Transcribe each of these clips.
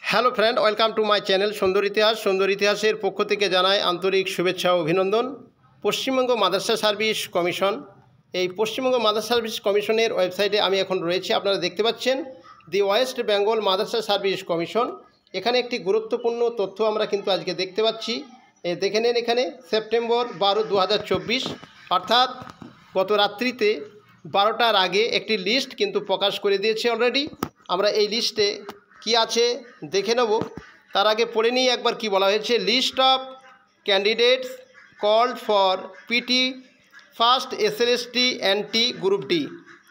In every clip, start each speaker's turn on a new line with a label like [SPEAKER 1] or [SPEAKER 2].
[SPEAKER 1] Hello friend, welcome to my channel সুন্দর ইতিহাস। সুন্দর ইতিহাসের পক্ষ থেকে জানাই আন্তরিক শুভেচ্ছা ও অভিনন্দন। পশ্চিমবঙ্গ মাদ্রাসা সার্ভিস কমিশন, এই পশ্চিমবঙ্গ মাদ্রাসা সার্ভিস কমিশনের ওয়েবসাইটে আমি এখন রয়েছি। আপনারা দেখতে পাচ্ছেন the West Bengal Madrasah service commission. এখানে একটি গুরুত্বপূর্ণ তথ্য আমরা কিন্তু আজকে দেখতে পাচ্ছি। দেখে নেন, এখানে সেপ্টেম্বর 12, 2024 অর্থাৎ গত রাত্রিতে 12টার আগে একটি লিস্ট কিন্তু প্রকাশ করে দিয়েছে অলরেডি। আমরা এই লিস্টে কি আছে দেখে নেব। তার আগে পড়ে নিয়ে একবার কি বলা হয়েছে। List of candidates called for PT first SLST NT group D.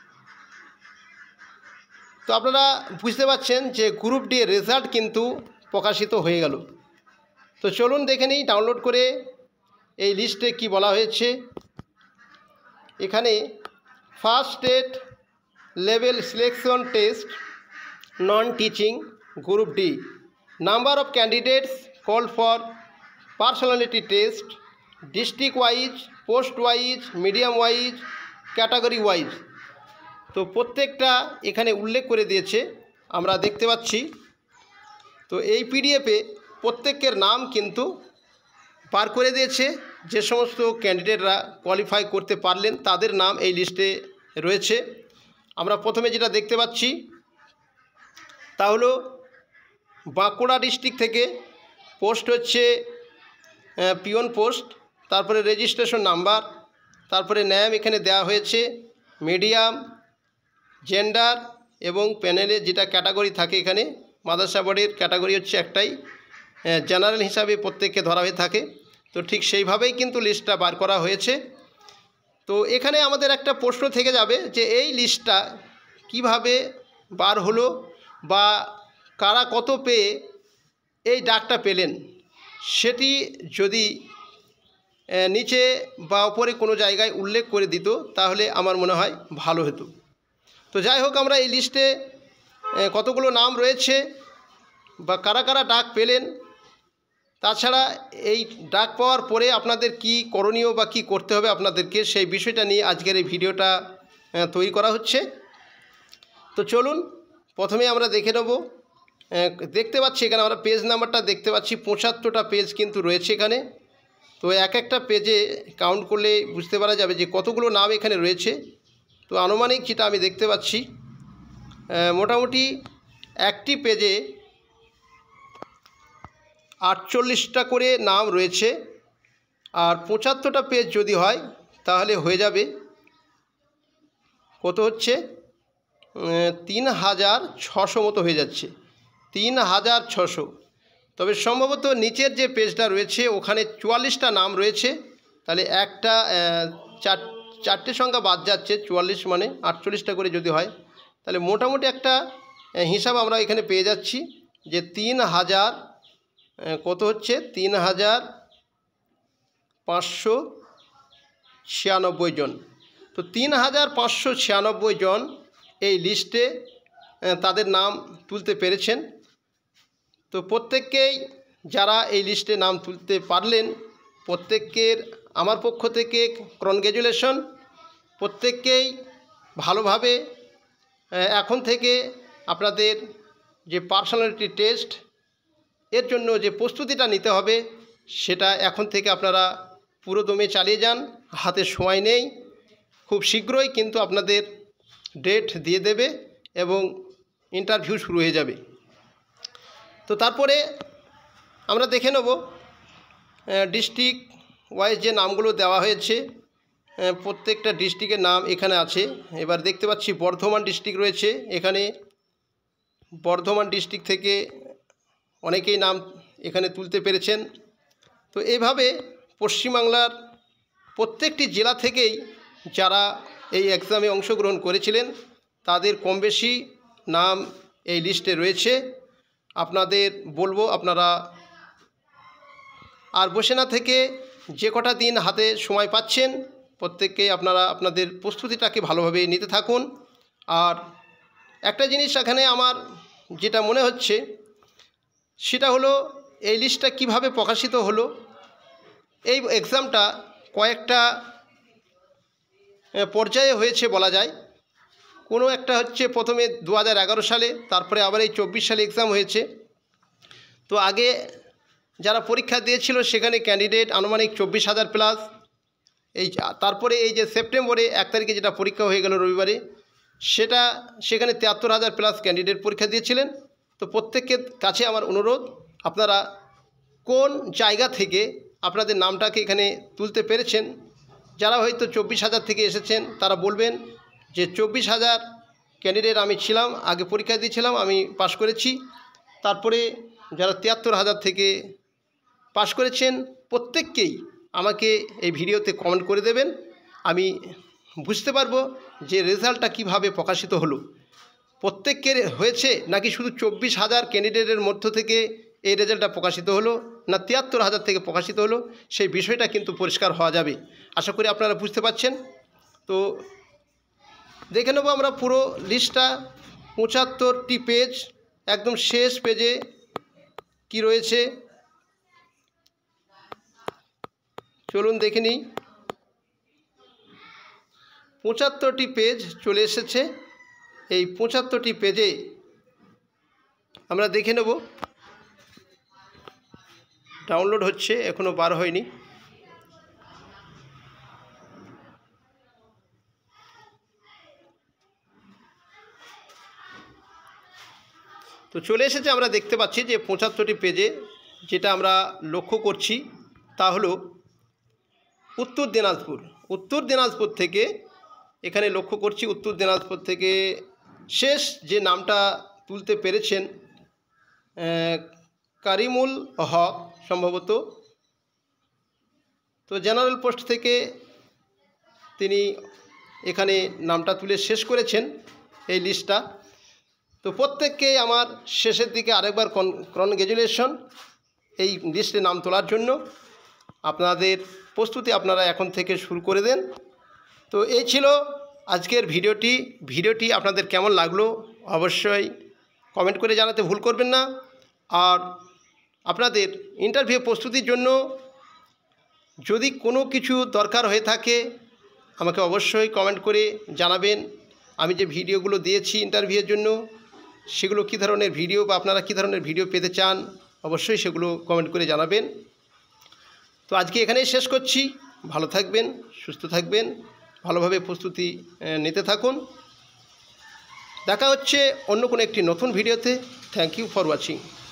[SPEAKER 1] তো আপনারা বুঝতে পারছেন যে গ্রুপ ডি এর রেজাল্ট কিন্তু প্রকাশিত হয়ে গেল। তো চলুন দেখে নিই ডাউনলোড করে এই লিস্টে কি বলা হয়েছে। এখানে first state level selection test non teaching group D, number of candidates called for personality test district wise, post wise, medium wise, category wise. তো প্রত্যেকটা এখানে উল্লেখ করে দিয়েছে, আমরা দেখতে পাচ্ছি। তো এই পিডিএফে প্রত্যেকের নাম কিন্তু পার করে দিয়েছে। যে সমস্ত ক্যান্ডিডেটরা কোয়ালিফাই করতে পারলেন তাদের নাম এই লিস্টে রয়েছে। আমরা প্রথমে যেটা দেখতে পাচ্ছি তা হলো বাঁকুড়া ডিস্ট্রিক্ট থেকে পোস্ট হচ্ছে পিওন পোস্ট, তারপরে রেজিস্ট্রেশন নাম্বার, তারপরে নাম এখানে দেওয়া হয়েছে, মিডিয়াম, জেন্ডার এবং প্যানেলে যেটা ক্যাটাগরি থাকে। এখানে মাদ্রাসা বোর্ডের ক্যাটাগরি হচ্ছে একটাই, জেনারেল হিসাবে প্রত্যেককে ধরা হয়ে থাকে। তো ঠিক সেইভাবেই কিন্তু লিস্টটা বার করা হয়েছে। তো এখানে আমাদের একটা প্রশ্ন থেকে যাবে যে এই লিস্টটা কিভাবে বার হলো বা কারা কত পেয়ে এই ডাকটা পেলেন, সেটি যদি নিচে বা উপরে কোনো জায়গায় উল্লেখ করে দিত তাহলে আমার মনে হয় ভালো হতো। তো যাই হোক, আমরা এই লিস্টে কতগুলো নাম রয়েছে বা কারা কারা ডাক পেলেন, তাছাড়া এই ডাক পাওয়ার পরে আপনাদের কি করণীয় বা কি করতে হবে আপনাদেরকে, সেই বিষয়টা নিয়ে আজকের এই ভিডিওটা তৈরি করা হচ্ছে। তো চলুন প্রথমে আমরা দেখে নেব। দেখতে পাচ্ছি এখানে আমরা পেজ নাম্বারটা দেখতে পাচ্ছি, 75টা পেজ কিন্তু রয়েছে এখানে। তো এক একটা পেজে কাউন্ট করলে বুঝতে পারা যাবে যে কতগুলো নাম এখানে রয়েছে। তো আনুমানিক যেটা আমি দেখতে পাচ্ছি, মোটামুটি একটি পেজে 48টা করে নাম রয়েছে। আর 75টা পেজ যদি হয় তাহলে হয়ে যাবে কত হচ্ছে 3600 মতো হয়ে যাচ্ছে, 3600। তবে সম্ভবত নিচের যে পেজটা রয়েছে ওখানে 44টা নাম রয়েছে। তাহলে একটা চারটে সংখ্যা বাদ যাচ্ছে, 44 মানে 48টা করে যদি হয় তাহলে মোটামুটি একটা হিসাব আমরা এখানে পেয়ে যাচ্ছি যে 3000 কত হচ্ছে 3596 জন। তো 3596 জন এই লিস্টে তাদের নাম তুলতে পেরেছেন। তো প্রত্যেককেই যারা এই লিস্টে নাম তুলতে পারলেন প্রত্যেকের আমার পক্ষ থেকে কনগ্র্যাচুলেশন। প্রত্যেককেই ভালোভাবে এখন থেকে আপনাদের যে পার্সোনালিটি টেস্ট এর জন্য যে প্রস্তুতিটা নিতে হবে সেটা এখন থেকে আপনারা পুরোদমে চালিয়ে যান। হাতে সময় নেই, খুব শীঘ্রই কিন্তু আপনাদের ডেট দিয়ে দেবে এবং ইন্টারভিউ শুরু হয়ে যাবে। তো তারপরে আমরা দেখে নেব ডিস্ট্রিক্ট ওয়াইজ যে নামগুলো দেওয়া হয়েছে, প্রত্যেকটা ডিস্ট্রিক্টের নাম এখানে আছে। এবার দেখতে পাচ্ছি বর্ধমান ডিস্ট্রিক্ট রয়েছে এখানে। বর্ধমান ডিস্ট্রিক্ট থেকে অনেকেই নাম এখানে তুলতে পেরেছেন। তো এইভাবে পশ্চিমবাংলার প্রত্যেকটি জেলা থেকেই যারা এই এক্সামে অংশগ্রহণ করেছিলেন তাদের কম বেশি নাম এই লিস্টে রয়েছে। আপনাদের বলবো আপনারা আর বসে না থেকে যে কটা দিন হাতে সময় পাচ্ছেন প্রত্যেককে আপনারা আপনাদের প্রস্তুতিটাকে ভালোভাবে নিতে থাকুন। আর একটা জিনিস এখানে আমার যেটা মনে হচ্ছে সেটা হলো এই লিস্টটা কিভাবে প্রকাশিত হলো। এই এক্সামটা কয়েকটা পর্যায়ে হয়েছে বলা যায়। কোনো একটা হচ্ছে প্রথমে 2011 সালে, তারপরে আবার এই 24 সালে এক্সাম হয়েছে। তো আগে যারা পরীক্ষা দিয়েছিল সেখানে ক্যান্ডিডেট আনুমানিক 24,000 প্লাস। তারপরে এই যে সেপ্টেম্বরে 1 তারিখে যেটা পরীক্ষা হয়ে গেল রবিবারে, সেখানে 73,000 প্লাস ক্যান্ডিডেট পরীক্ষা দিয়েছিলেন। তো প্রত্যেকের কাছে আমার অনুরোধ, আপনারা কোন জায়গা থেকে আপনাদের নামটাকে এখানে তুলতে পেরেছেন। যারা হয়তো 24,000 থেকে এসেছেন তারা বলবেন যে 24,000 ক্যান্ডিডেট আমি ছিলাম, আগে পরীক্ষা দিয়েছিলাম, আমি পাশ করেছি। তারপরে যারা 73,000 থেকে পাশ করেছেন প্রত্যেককেই আমাকে এই ভিডিওতে কমেন্ট করে দেবেন। আমি বুঝতে পারবো যে রেজাল্টটা কিভাবে প্রকাশিত হলো, প্রত্যেকের হয়েছে নাকি শুধু 24,000 ক্যান্ডিডেটের মধ্য থেকে এই রেজাল্টটা প্রকাশিত হলো, না 73,000 থেকে প্রকাশিত হলো, সেই বিষয়টা কিন্তু পরিষ্কার হওয়া যাবে। আশা করি আপনারা বুঝতে পারছেন। তো দেখে নেব আমরা পুরো লিস্টটা। 75টি পেজ, একদম শেষ পেজে কি রয়েছে চলুন দেখে নিই। 75টি পেজ চলে এসেছে। এই 75টি পেজে আমরা দেখে নেব। ডাউনলোড হচ্ছে, এখনও বার হয়নি। তো চলে এসেছে, আমরা দেখতে পাচ্ছি যে 75টি পেজে যেটা আমরা লক্ষ্য করছি তা হলো উত্তর দিনাজপুর থেকে এখানে লক্ষ্য করছি। উত্তর দিনাজপুর থেকে শেষ যে নামটা তুলতে পেরেছেন কারিমুল হক সম্ভবত। তো জেনারেল পোস্ট থেকে তিনি এখানে নামটা তুলে শেষ করেছেন এই লিস্টটা। তো প্রত্যেককে আমার শেষের দিকে আরেকবার কনগ্র্যাচুলেশন এই লিস্টে নাম তোলার জন্য। আপনাদের প্রস্তুতি আপনারা এখন থেকে শুরু করে দেন। তো এই ছিল আজকের ভিডিওটি আপনাদের কেমন লাগলো অবশ্যই কমেন্ট করে জানাতে ভুল করবেন না। আর আপনাদের ইন্টারভিউ প্রস্তুতির জন্য যদি কোনো কিছু দরকার হয়ে থাকে আমাকে অবশ্যই কমেন্ট করে জানাবেন। আমি যে ভিডিওগুলো দিয়েছি ইন্টারভিউয়ের জন্য সেগুলো কী ধরনের ভিডিও বা আপনারা কী ধরনের ভিডিও পেতে চান অবশ্যই সেগুলো কমেন্ট করে জানাবেন। তো আজকে এখানেই শেষ করছি। ভালো থাকবেন, সুস্থ থাকবেন, ভালোভাবে প্রস্তুতি নিতে থাকুন। দেখা হচ্ছে অন্য কোনো একটি নতুন ভিডিওতে। Thank you for watching.